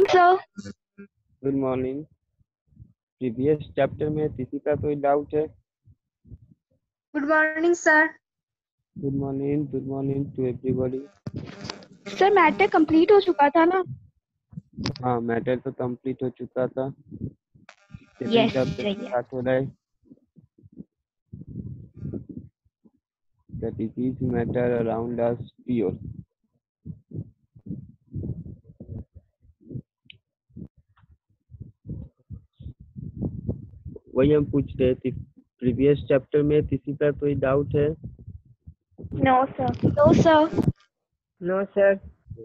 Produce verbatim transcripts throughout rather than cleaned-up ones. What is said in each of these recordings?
Sir good morning. Previous chapter में किसी का कोई डाउट है? Good morning sir. Good morning, good morning to everybody. Sir matter complete हो चुका था ना? हाँ, मैटर तो कंप्लीट हो चुका था। सेकंड यस चैप्टर चाहिए। स्टार्ट हो रहा है। That is matter around us pure. वही हम पूछ रहे थे, प्रीवियस चैप्टर में किसी का कोई डाउट है? No sir. No sir. No sir.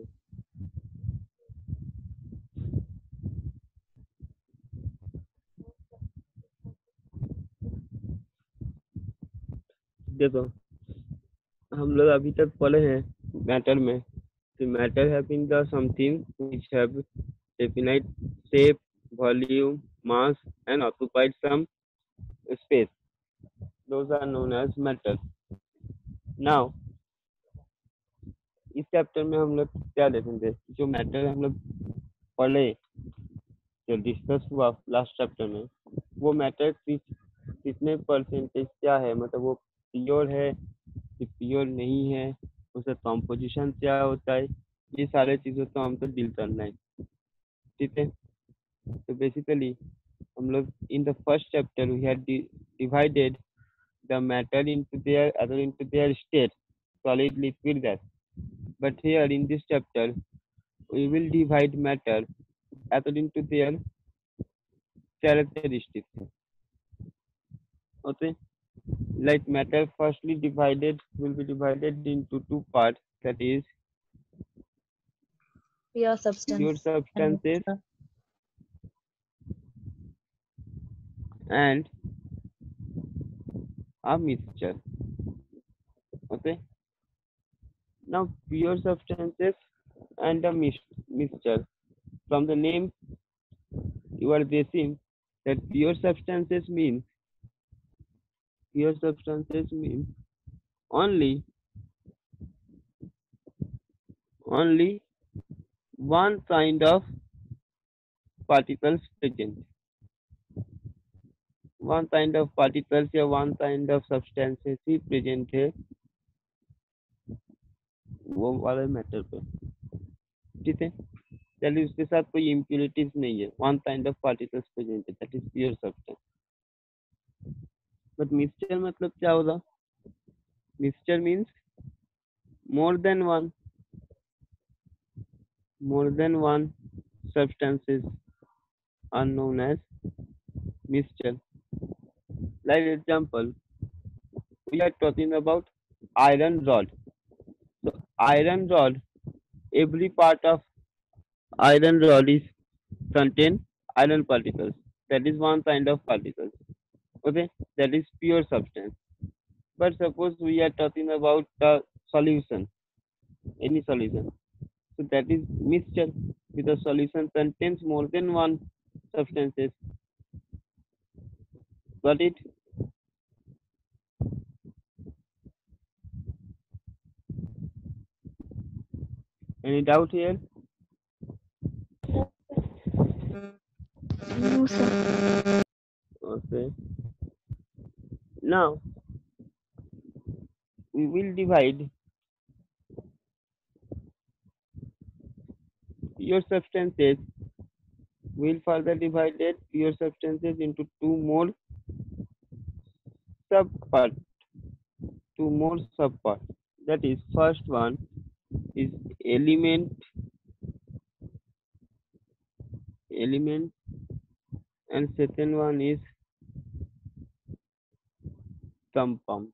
देखो, हम लोग अभी तक पढ़े हैं मैटर में कि matter having the something which have definite shape, volume, mass and occupied some space, those are known as matter. Now इस चैप्टर में हम लोग क्या देखेंगे? जो मैटर हम लोग पढ़े, जो डिस्कस हुआ लास्ट चैप्टर में, वो मैटर कितने परसेंटेज क्या है, मतलब वो प्योर है कि प्योर नहीं है, उसका कॉम्पोजिशन क्या होता है, ये सारे चीज़ों तो हम तो डील करना है। ठीक है, तो बेसिकली हम लोग in the first chapter we had divided the matter into their other into their state, solid, liquid, gas. But here in this chapter we will divide matter according to their characteristics. Okay, like matter firstly divided will be divided into two parts, that is Pure substance. pure substances and a mixture. Okay, now pure substances and a mix mixture, from the name you are guessing that pure substances means pure substances means only only one kind of particles present, one kind of particles या one kind of substances ही present है वो वाले matter पे। ठीक है, चलिए उसके साथ कोई impurities नहीं है, one kind of particles present है, that is pure substance. but mixture मतलब क्या होगा? mixture means more than one more than one substances are known as mixture. Like example, we are talking about iron rod. So iron rod, every part of iron rod is contain iron particles. That is one kind of particles. Okay, that is pure substance. But suppose we are talking about the solution, any solution. So that is mixture, with the solution contains more than one substances. Got it? Any doubt here? No sir. Okay. Now we will divide pure substances. We'll further divided pure substances into two more subparts. Two more subparts. That is, first one is element, element, and second one is compound.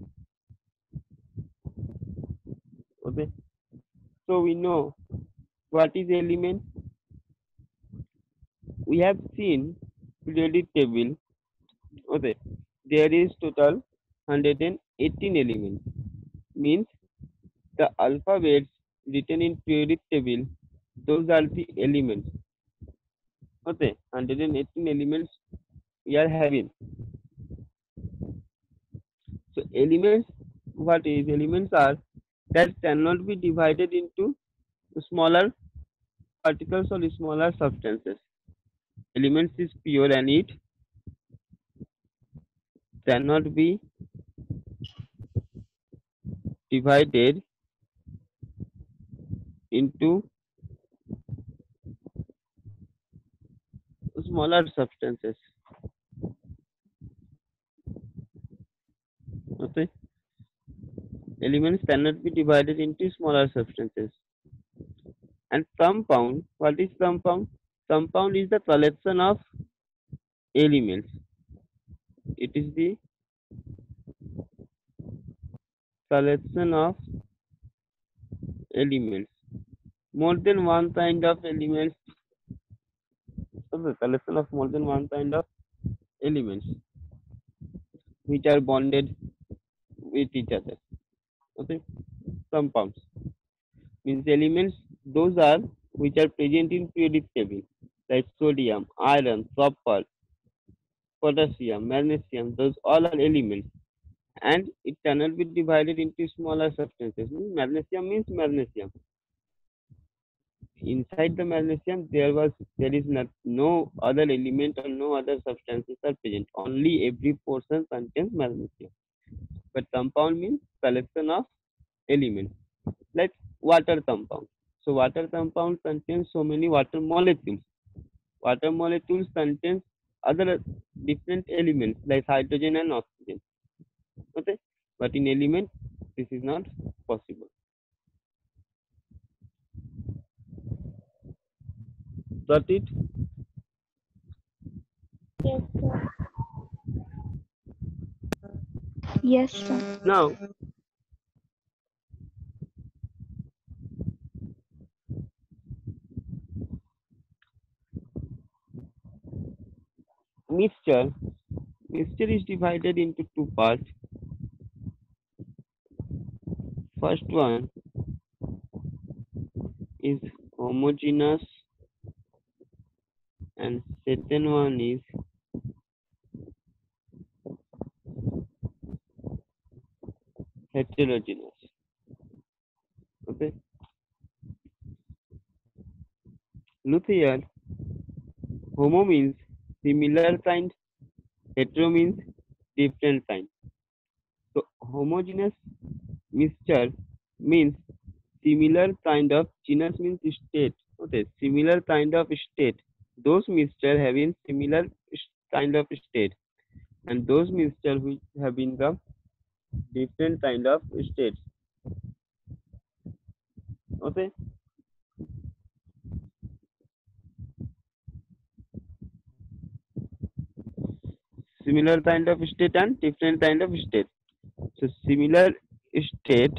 Okay. So we know what is element. We have seen periodic table. Okay. There is total one hundred eighteen elements. Means the alphabets written in periodic table, those are the elements. Okay, one hundred eighteen elements we are having. So elements, what is elements are that cannot be divided into smaller particles or smaller substances. Elements is pure and it cannot be divided into smaller substances. Okay. Elements cannot be divided into smaller substances. And compound, what is compound? Compound is the collection of elements. It is the collection of elements. More than one kind of elements. So the collection of more than one kind of elements which are bonded with each other. Okay. Compounds means elements, those are which are present in periodic table like sodium, iron, copper, potassium, magnesium. Those all are elements, and it cannot be divided into smaller substances. Means magnesium means magnesium. Inside the magnesium, there was there is not, no other element or no other substances are present. Only every portion contains magnesium. But compound means collection of elements, like water compound. So water compound contains so many water molecules. Water molecules contains other different elements like hydrogen and oxygen. Okay, but in element this is not possible. Got it? Yes, sir. Yes, sir. Now mixture mixture is divided into two parts. First one is homogeneous and second one is heterogeneous. Okay, look here. Homo means similar kind, hetero means different kind. So homogeneous mixture means similar kind of, genus means state. Okay, similar kind of state. Those mixture having similar s- kind of state, and those mixture which having the different kind of states. Okay, similar kind of state and different kind of state. So similar state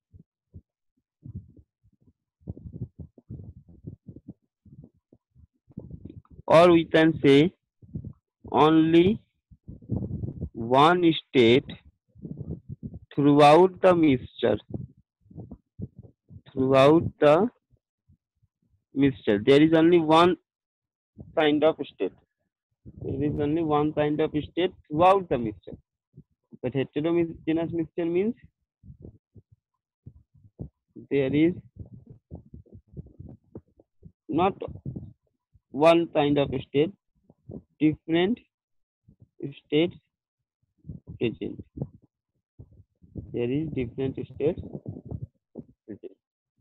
or we can say only one state throughout the mixture. Throughout the mixture, there is only one kind of state. There is only one kind of state throughout the mixture. But heterogeneous mixture means there is not one kind of state, different states present. There is different states present.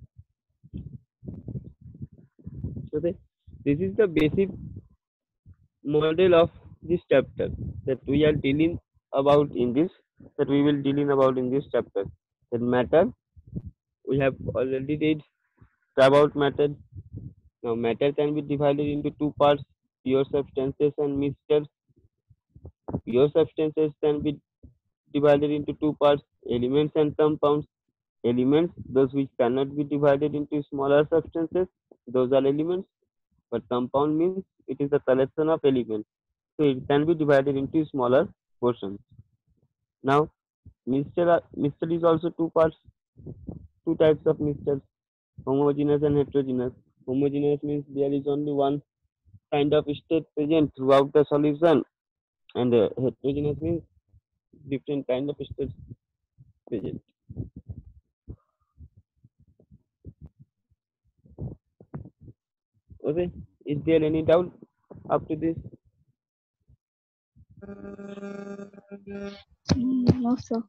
So the, this is the basic model of this chapter that we are dealing about in this that we will dealing about in this chapter. That matter we have already read about matter. Now matter can be divided into two parts: pure substances and mixtures. Pure substances can be divided into two parts: elements and compounds. Elements, those which cannot be divided into smaller substances, those are elements. But compound means it is a collection of elements, so it can be divided into smaller portions. Now, mixture, are- mixture is also two parts, two types of mixtures: homogeneous and heterogeneous. Homogeneous means there is only one kind of state present throughout the solution, and uh, heterogeneous means different kind of states present. Okay, is there any doubt up to this? Mm, no, sir.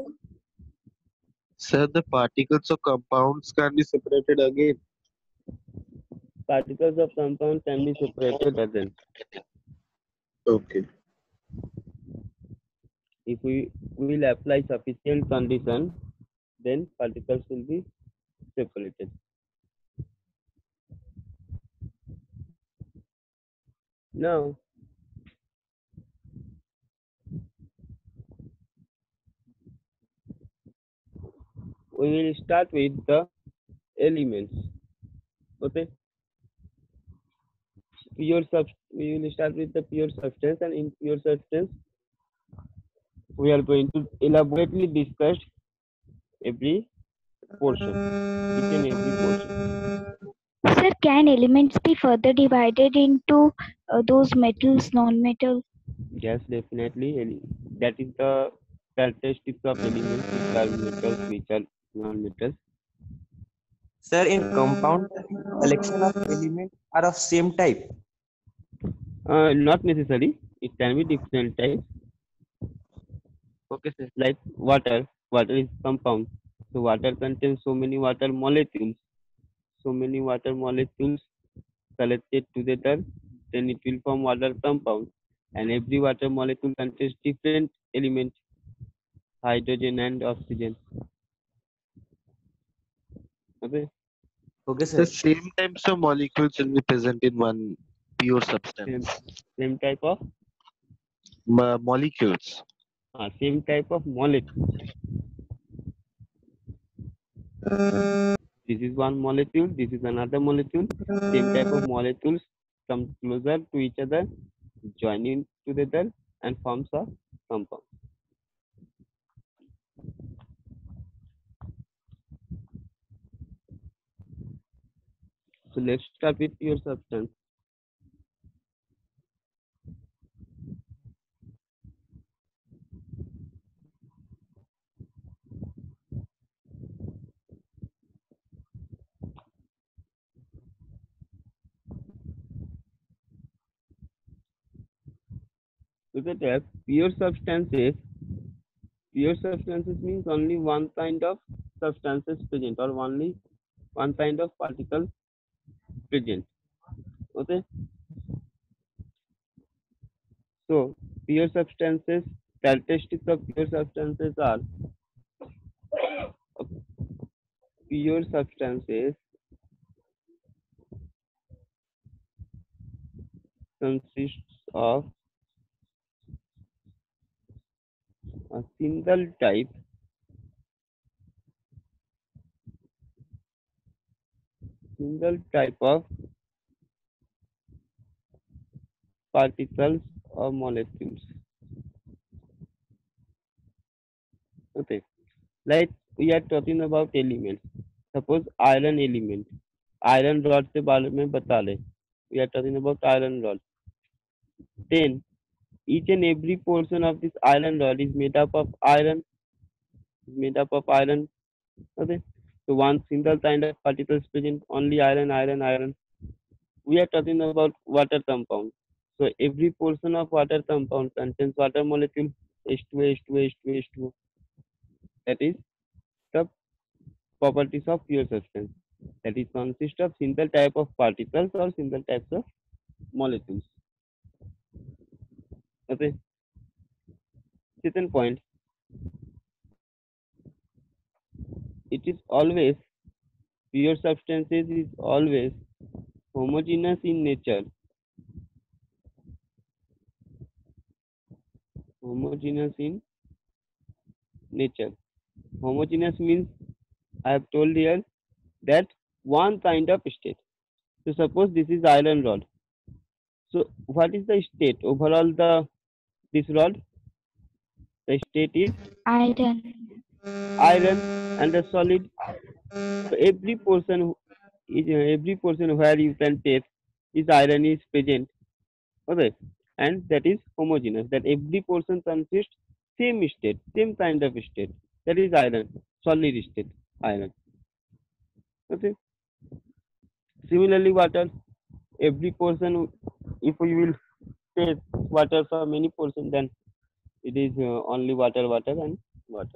Sir, the particles of compounds can be separated again. Particles of compound can be separated again. Okay. If we will apply sufficient condition, then particles will be separated. Now, we will start with the elements. Okay, pure sub. We will start with the pure substance, and in pure substance, we are going to elaborately discuss every portion, each and every portion. Sir, can elements be further divided into uh, those metals, non-metals? Yes, definitely. ele- That is the characteristics of elements which are metals, which are non-metals. Sir, in compound, collection of elements are of same type. Uh, not necessary. It can be different types. Okay, sir. Like water. Water is compound. So water contains so many water molecules. So many water molecules collected together, then it will form water compound. And every water molecule contains different elements, hydrogen and oxygen. Okay. Okay, The sir. same types of molecules will be present in one pure Same, substance. same type of Mo- molecules. uh, same type of molecule. This is one molecule. This is another molecule. Same type of molecules come closer to each other, join in together, and forms a compound. So let's start with pure substance. Look at that. Pure substances. Pure substances means only one kind of substances present, or only one kind of particles present. Okay. So pure substances, characteristics of pure substances are pure substances consists of a single type single type of particles or molecules. Okay, like we are talking about elements. Suppose iron element, iron rod से बारे में बता ले. We are talking about iron rod. Then each and every portion of this iron rod is made up of iron, is made up of iron. Okay, so one single kind of particles present, only iron, iron, iron. We are talking about water compound. So every portion of water compound contains water molecule H two O, H two O, H two O, H two O. That is the properties of pure substance. That is consist of single type of particles or single types of molecules. Okay. Second point, it is always pure substances is always homogeneous in nature. Homogeneous in nature. Homogeneous means I have told here that one kind of state. So suppose this is iron rod. So what is the state overall the this rod? The state is Iron. iron and the solid. So every portion is every portion where you can taste is iron is present. Okay, and that is homogeneous. That every portion consists same state, same kind of state. That is iron, solid state, iron. Okay. Similarly, water. every portion, if we will take water for many portion, then it is uh, only water, water and water.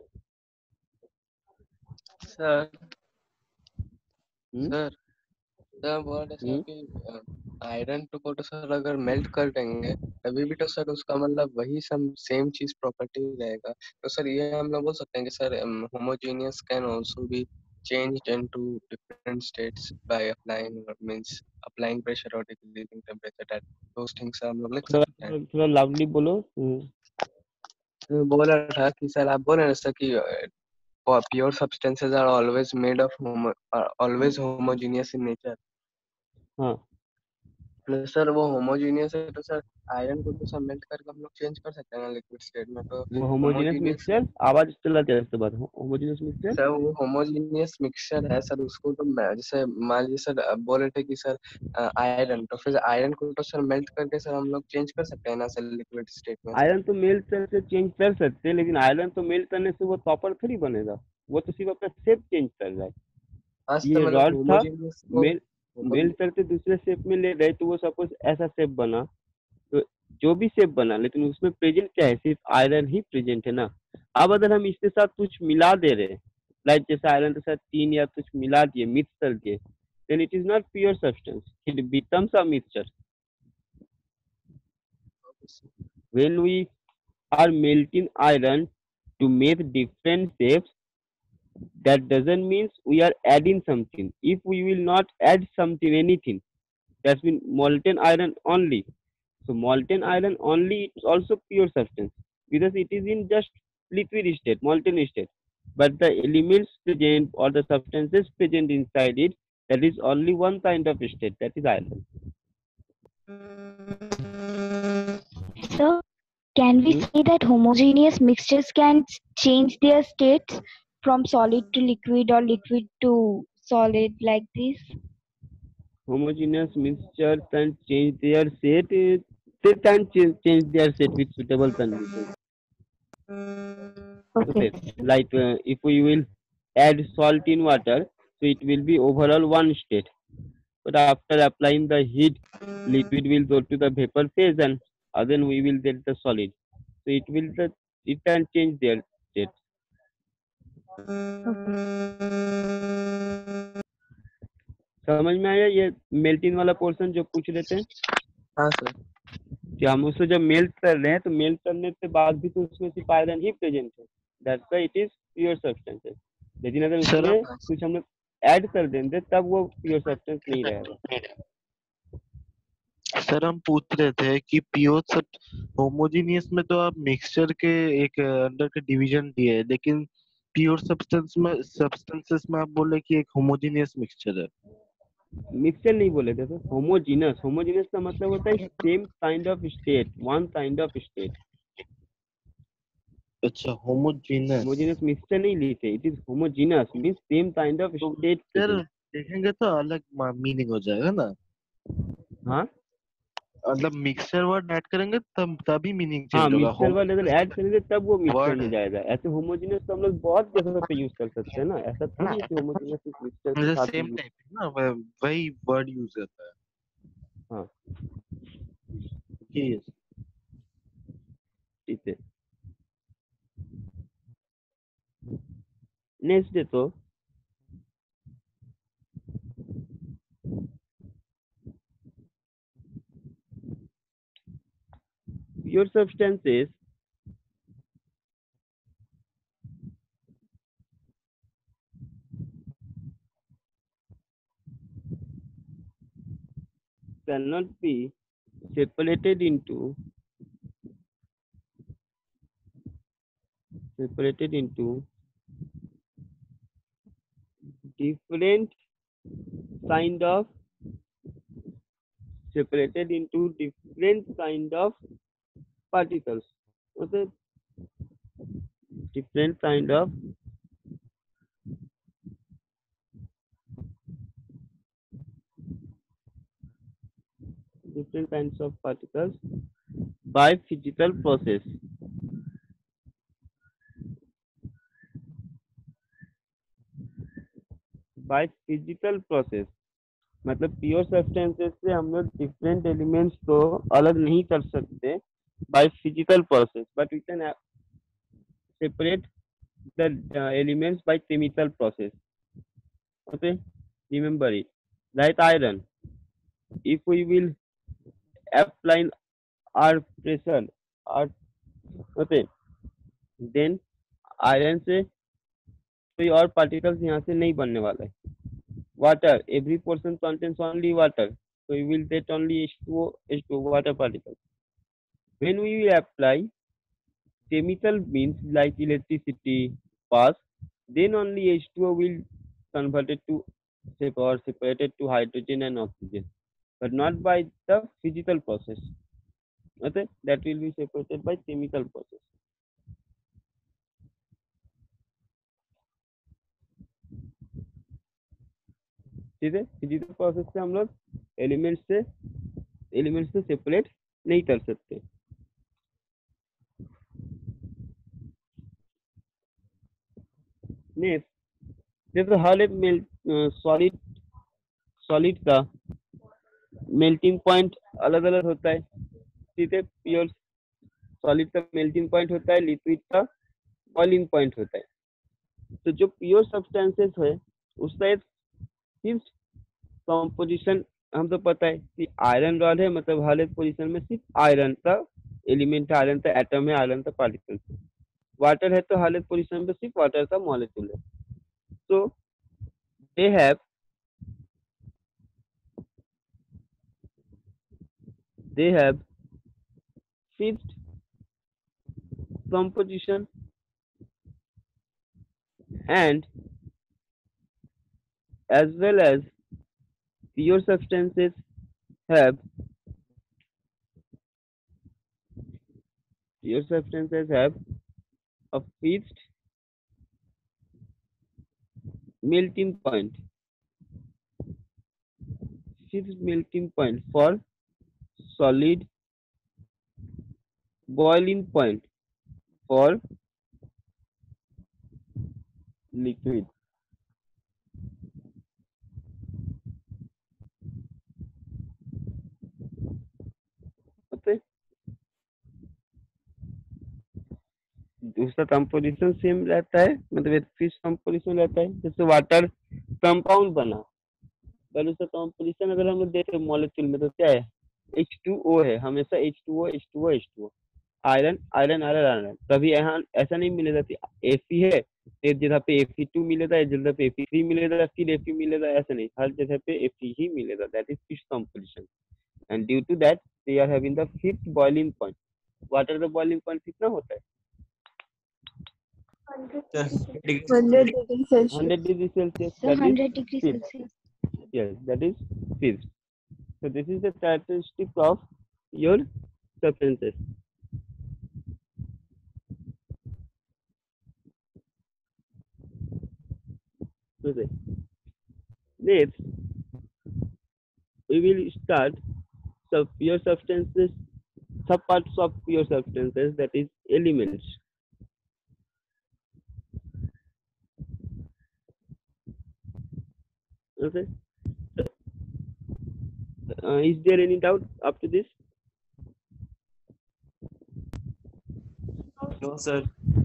Sir Hmm? Sir sir बोल रहे sir Hmm? कि iron को तो sir अगर melt कर देंगे तभी भी तो सर उसका मतलब वही सम सेम चीज प्रॉपर्टी रहेगा। तो सर ये हम लोग बोल सकते हैं कि sir homogeneous can also be changed into different states by applying means applying pressure or decreasing temperature, that those things हम लोग लिख थोड़ा सकते हैं। थोड़ा लाउडली बोलो। Hmm. तो बोल रहा था कि सर आप बोल रहे हैं सर कि pure substances are always made of homo are always homogeneous in nature। हाँ, तो सर वो होमोजीनियस है तो सर आयरन को तो सर मेल्ट करके हम लोग चेंज कर सकते हैं ना लिक्विड स्टेट में। तो वो होमोजेनियस होमोजीनियस मिक्सचर, आवाज चला जाए इसके बाद, होमोजेनियस मिक्सचर। सर वो होमोजीनियस मिक्सचर है सर, उसको तो मैं- जैसे मान लीजिए सर अब बोल रहे थे कि सर आयरन, तो फिर आयरन को तो सर मेल्ट करके सर हम लोग चेंज कर सकते हैं ना सर लिक्विड स्टेट में। आयरन तो मेल्ट करके चेंज कर सकते हैं, लेकिन आयरन तो मेल्ट करने से वो कॉपर थोड़ी बनेगा, वो तो सिर्फ अपना शेप चेंज कर रहा है। हाँ सर ये मतलब रॉड था, होमोजीनियस को मेल मेल्ट करके दूसरे शेप में ले गए तो वो सपोज ऐसा शेप बना, तो जो भी शेप बना, लेकिन उसमें प्रेजेंट क्या है, सिर्फ आयरन ही प्रेजेंट है ना। अब अगर हम इसके साथ कुछ मिला दे रहे हैं, लाइक जैसे आयरन के साथ टीन या कुछ मिला दिए, मिक्स कर दिए, then it is not pure substance, it becomes a mixture. When we are melting iron to make different shapes, that doesn't mean we are adding something. If we will not add something, anything, that's been molten iron only. So molten iron only is also pure substance because it is in just liquid state, molten state. But the elements present or the substances present inside it, that is only one kind of state, that is iron. So, can we Hmm? say that homogeneous mixtures can change their states from solid to liquid or liquid to solid like this? Homogeneous mixture can change their state. eh, They can change, change their state with suitable conditions. Okay. Okay, like uh, if we will add salt in water, so it will be overall one state. But after applying the heat, liquid will go to the vapor phase, and uh, then we will get the solid. So it will the it can change their state. समझ में आया ये melting वाला portion जो पूछ रहे थे हाँ सर। कि हम उसको जब मेल्ट कर रहे हैं तो मेल्ट करने के बाद भी तो उसमें सिर्फ आयरन ही प्रेजेंट है, that's why it is pure substance. लेकिन अगर सर उसमें कुछ हम लोग ऐड कर देंगे तब वो प्योर सब्सटेंस नहीं रहेगा। सर हम पूछ रहे थे कि प्योर सब होमोजेनियस में तो आप मिक्सचर के एक अंडर के डिवीजन दिए है, लेकिन प्योर सब्सटेंस में सब्सटेंसेस में आप बोले कि एक होमोजेनियस मिक्सचर है। मिक्सचर नहीं बोले थे, तो होमोजीनस, होमोजीनस का मतलब होता है same kind of state, one kind of state. अच्छा, होमोजेनस। होमोजीनस मिक्सचर नहीं लिखे, it is homogeneous means same kind of तो स्टेट। सर देखेंगे तो अलग मीनिंग हो जाएगा ना। हाँ मतलब मिक्सचर वर्ड ऐड करेंगे तब तभी मीनिंग हाँ, चेंज होगा। मिक्सचर वर्ड अगर ऐड करेंगे तब वो मिक्सचर वर्ड में जाएगा। ऐसे होमोजीनस तो हम लोग बहुत जगह पे यूज कर सकते हैं ना, ऐसा थोड़ी है कि होमोजीनस मिक्सचर के साथ सेम यूज। टाइप ना, वह- वही वर्ड यूज होता है। हाँ Yes. ठीक है, नेक्स्ट डे तो pure substances cannot be separated into separated into different kind of separated into different kind of particles. Okay, different kind of different kinds of particles by physical process. By physical process. मतलब pure substances से हम लोग different elements को अलग नहीं कर सकते by physical process, but we can separate the uh, elements by chemical process. Okay, remember it. Like iron, if we will apply our pressure, our okay, then iron से कोई और पार्टिकल्स यहाँ से नहीं बनने वाला है. Water, every portion contains only water, so we will get only H two O, H two O water particles. When we will apply chemical means like electricity pass, then only H two O will converted to or separated to hydrogen and oxygen, but not by the physical process. Okay, that will be separated by chemical process. ठीक है, physical process से हम लोग element से element से separate नहीं कर सकते. नेक्स्ट, जैसे हर एक सॉलिड सॉलिड का मेल्टिंग पॉइंट अलग अलग होता है. ठीक है, प्योर सॉलिड का मेल्टिंग पॉइंट होता है, लिक्विड का बॉइलिंग पॉइंट होता है. तो जो प्योर सब्सटेंसेस है उसका एक फिक्स्ड कंपोजिशन हम तो पता है कि आयरन रॉड है, मतलब हर एक पोजीशन में सिर्फ आयरन का एलिमेंट है, आयरन का एटम है, आयरन का पार्टिकल है. वाटर है तो हर एक पोजीशन में सिर्फ वाटर का मॉलिक्यूल है. तो they have they have fixed composition and as well as pure substances have pure substances have a fixed melting point fixed melting point for solid, boiling point for liquid. Okay, दूसरा composition same रहता है, मतलब एक fix composition रहता है. जैसे water compound बना, पर उसका कंपोजिशन अगर हम लोग देखें मॉलिक्यूल में तो क्या है, H टू O है, हमेशा H two O H two O H two O. Iron iron iron iron, कभी यहाँ ऐसा नहीं मिलेगा कि Fe है एक जगह पे F E टू मिलेगा, एक जगह पे F E थ्री मिलेगा, फिर Fe मिलेगा, ऐसा नहीं, हर जगह पे Fe ही मिलेगा. That is fixed composition and due to that they are having the fixed boiling point. Water का बॉइलिंग पॉइंट कितना होता है? hundred degree Celsius. Hundred degree Celsius. So that is hundred degree fixed. Celsius. Yes, that is fixed. So this is the characteristic of your substances. Okay. Next, we will start sub pure substances, subparts of pure substances, that is elements. Okay. Uh, is there any doubt up to this? No, sir.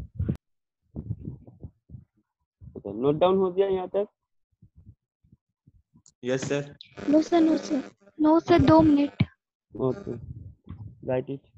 Okay. Note down हो गया यहाँ तक? Yes, sir. No sir, no sir, no sir. दो minute. Okay. Write it.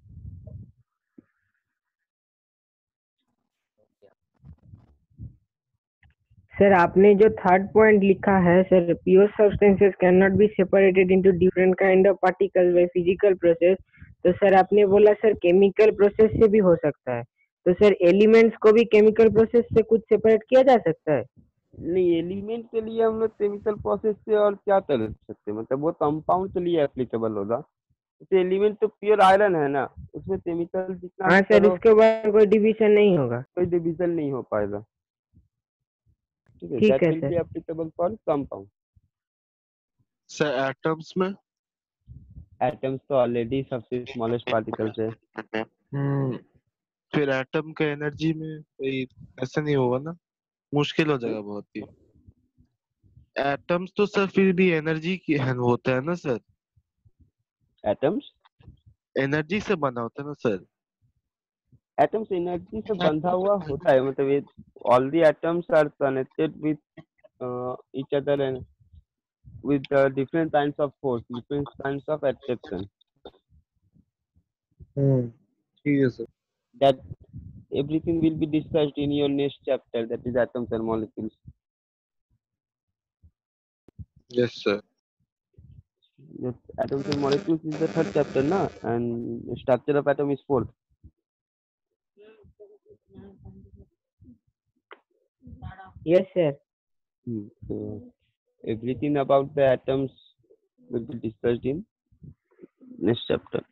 Sir आपने जो third point लिखा है sir, pure substances can not be separated into different kind of particles by physical process. तो सर आपने बोला sir chemical process से भी हो सकता है, तो सर एलिमेंट्स को भी केमिकल प्रोसेस से कुछ सेपरेट किया जा सकता है? नहीं, एलिमेंट के लिए हम लोग केमिकल प्रोसेस से और क्या कर सकते हैं, मतलब वो कंपाउंड के लिए एप्लीकेबल होगा. तो एलिमेंट तो प्योर आयरन है ना, उसमें केमिकल जितना हाँ सर, उसके बाद कोई डिवीजन नहीं होगा. कोई डिवीजन नहीं हो पाएगा. ठीक है, ठीक दैट है will sir. Be applicable for compound. Sir atoms में एटम्स तो ऑलरेडी सबसे स्मॉलेस्ट पार्टिकल्स है. हम्म फिर एटम का एनर्जी में कोई ऐसा नहीं होगा ना, मुश्किल हो जाएगा बहुत ही. एटम्स तो सर फिर भी एनर्जी की है, होता है ना सर, एटम्स एनर्जी से बना होता है ना सर। एटम्स एनर्जी से बंधा हुआ होता है, मतलब ये all the atoms are connected with each other and with uh, different kinds of force, different kinds of attraction. Hmm, ठीक है sir. That everything will be discussed in your next chapter, that is atoms and molecules. Yes sir. Yes, atoms and molecules is the third chapter, na, and structure of atom is fourth. Yes, sir. Hmm. So everything about the atoms will be discussed in next chapter.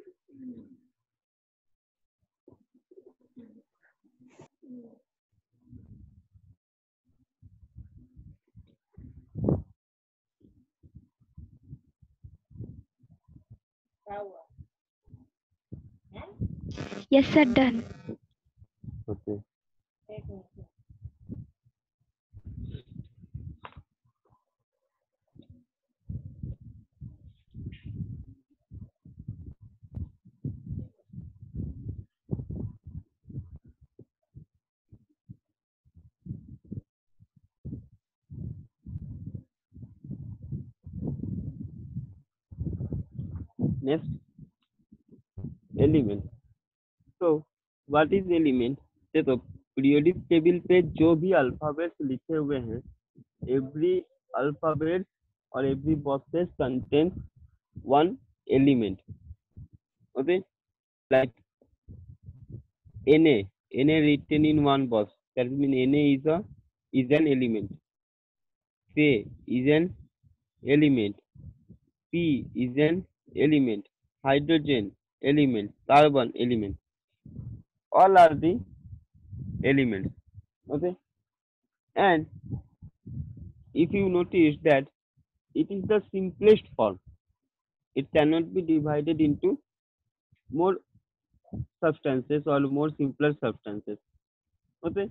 Yes, sir, done. Okay. Next, element. So what is element? देखो periodic table पे जो भी alphabets लिखे हुए हैं, every alphabet और every boxes contain one element. Okay, like Na, Na written in one box, that means Na is a is an element. K is an element. P is an element. Hydrogen element. Carbon element. All are the elements. Okay, and if you notice that it is the simplest form, it cannot be divided into more substances or more simpler substances. Okay,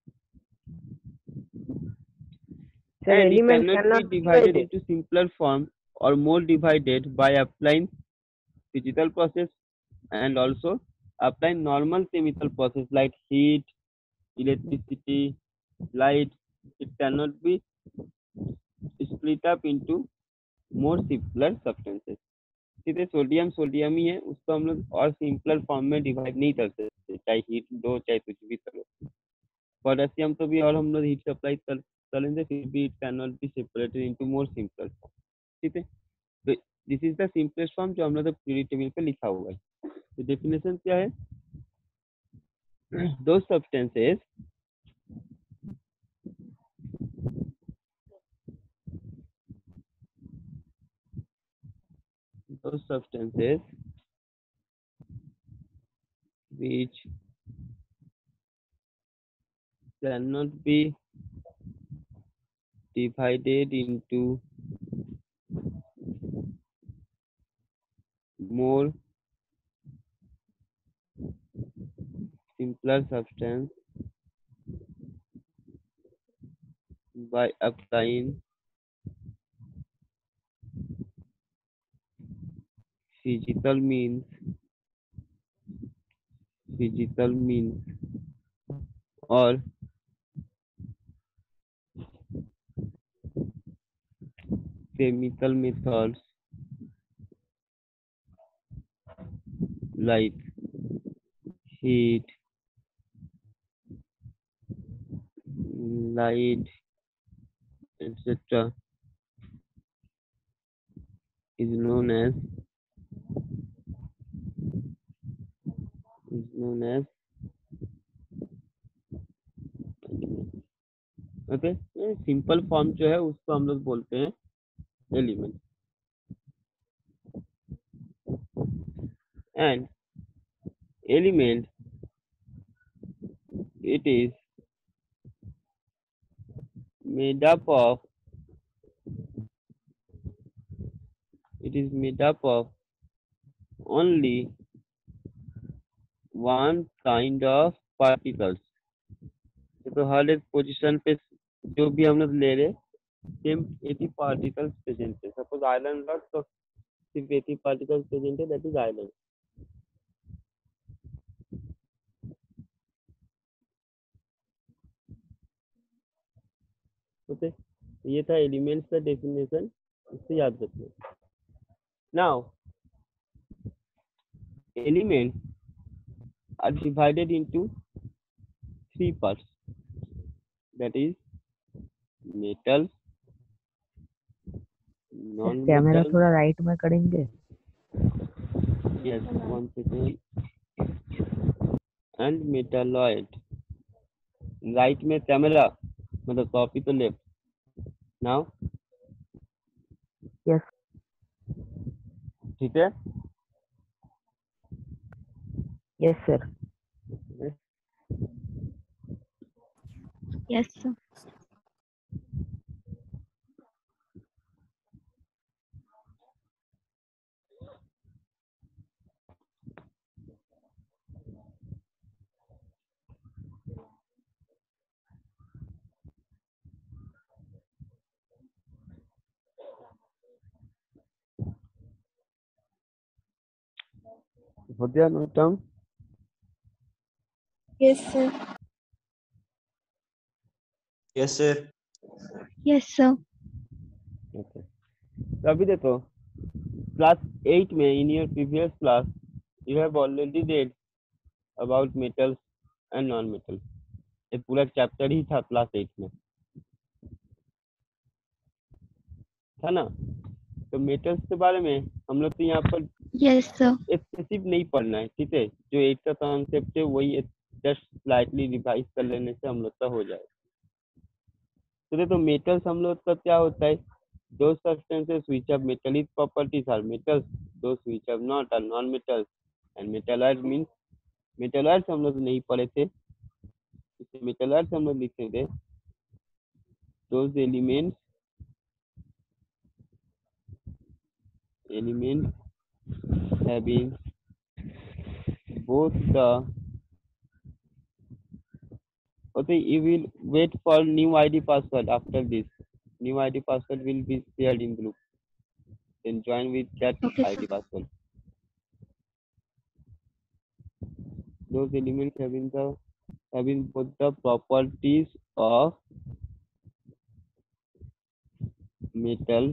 Sir, and it element cannot be cannot be divided divided. into simpler form or more divided by applying physical process and also apply normal chemical process like heat, electricity, light. It cannot be split up into more simpler substances. सीधे sodium sodium ही है, उसको हम लोग और simpler form में divide नहीं कर सकते, चाहे हीट दो चाहे कुछ भी करो. पोटेशियम तो भी और हम लोग हीट सप्लाई कर करेंगे, फिर भी it can not be separated into more simpler form. ठीक है, तो this is the simplest form जो हम लोग पीरियोडिक टेबल पे लिखा हुआ है. तो डेफिनेशन क्या है? those substances those substances which cannot be divided into more simpler substance by applying physical means physical means or chemical methods like heat, light, et cetera is known as is known as okay. Simple form जो है उसको हम लोग बोलते हैं element. And element it is made up of it is made up of only one kind of particles. तो हर एक position पे जो भी हम लोग ले रहे सेम eighty पार्टिकल्स प्रेजेंट है। सपोज आयरन रॉड तो सिर्फ eighty पार्टिकल्स प्रेजेंट है, दैट इज आयरन। ओके, ये था एलिमेंट्स का डेफिनेशन, इससे याद रखना। Now elements are divided into three parts, that is metal, camera non-metal, थोड़ा राइट में करेंगे। yes, one second, and metalloid। Right में कैमरा मतलब कॉपी तो लेफ्ट। नाउ यस ठीक है। Yes sir. Yes, sir. हो गया no term? Yes, sir. Yes, sir. Yes, sir. Okay, तो अभी देखो क्लास एट में, in your previous class you have already read about metals and non metal. ये पूरा चैप्टर ही था क्लास एट में, था ना? तो मेटल्स के बारे में हम लोग तो यहाँ पर Yes, sir. एक्सेसिव नहीं पढ़ना है, ठीक है? जो एट का कॉन्सेप्ट है वही जस्ट स्लाइटली रिवाइज कर लेने से हम लोग का हो जाए। तो देखो मेटल्स हम लोग का क्या होता है, those substances which have metallic properties are metals, those which have not are non metals, and metalloids means metalloids हम लोग नहीं पढ़े थे, इससे metalloids हम लोग लिखे थे those elements elements having both the, okay, you will wait for new I D password after this. New I D password will be shared in group. Then join with that Okay, I D password. Those elements having the having both the properties of metals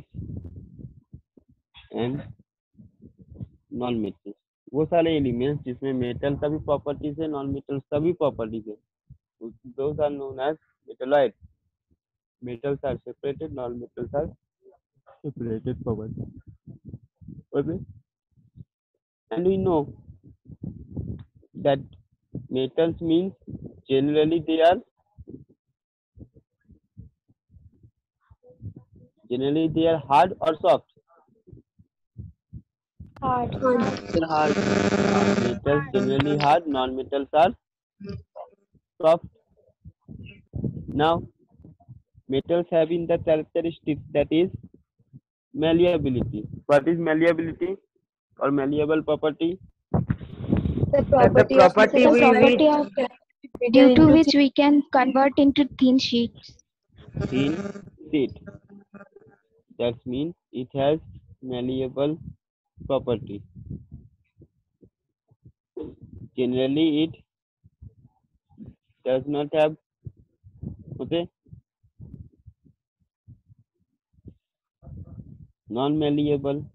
and non metals, वो सारे elements जिसमें metal का भी properties है, non metals का भी properties है, those are known as metalloid. Metals are separated, non metals are separated property. Okay, and we know that metals means generally they are generally they are hard or soft. Hard. Sir, hard. Metals generally hard, non-metals are soft. Now metals having the characteristics that is malleability. What is malleability or malleable property? The Sir, the property of property The we property will of due to which we can convert into thin sheets. Thin sheet. That means it has malleable property. Generally it does not have, okay, non-malleable.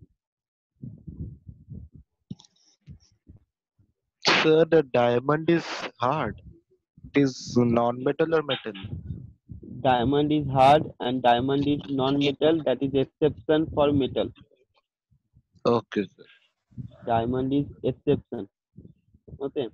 Sir, the diamond is hard. It is non-metal or metal? Diamond is hard and diamond is non-metal. That is exception for metal. Okay, sir. Diamond is exception. Okay.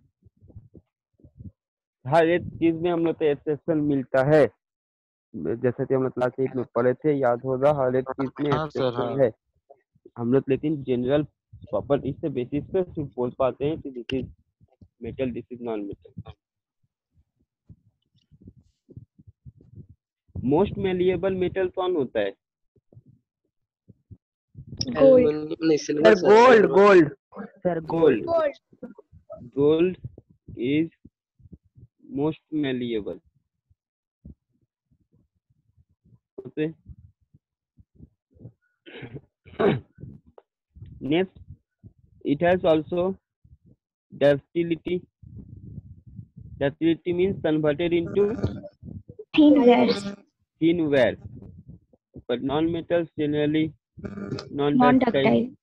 हर एक चीज में हम लोग को exception मिलता है, जैसे कि हम लोग क्लास एट में पढ़े थे, याद होगा, हर एक चीज में हाँ सर, एक्सेप्शन हाँ। है हम लोग, लेकिन जनरल प्रॉपर्टी से बेसिस पे सिर्फ बोल पाते हैं कि this is metal, this is non metal. Most malleable metal कौन होता है? gold. Aluminum, नहीं, sir silver, sir. gold silver. gold sir gold. Gold. Gold is most malleable. Okay, Next, it has also ductility. Ductility means converted into Thin wares, thin wear, but non-metals generally non-ductile. non-ductile.